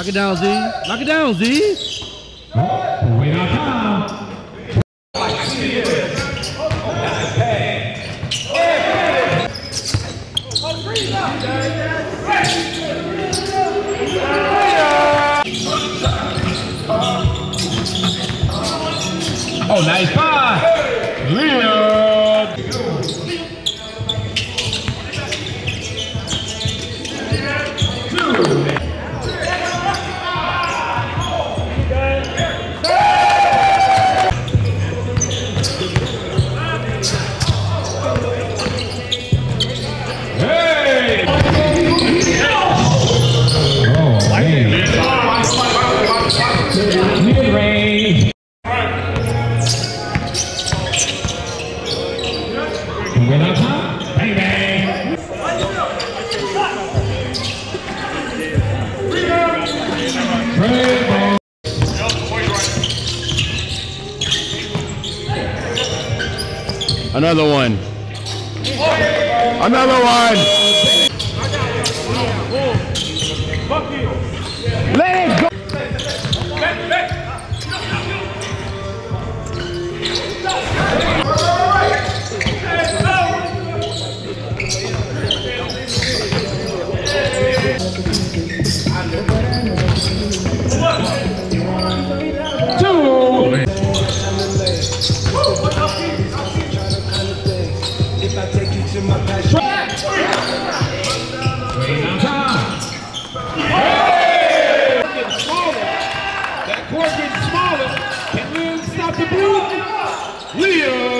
Knock it down, Z. Knock it down, Z. Wait on time. Oh, nice pass. Leo. Another one. Another one. Let it go. That court getting smaller. Can Leo stop the blue? Leo.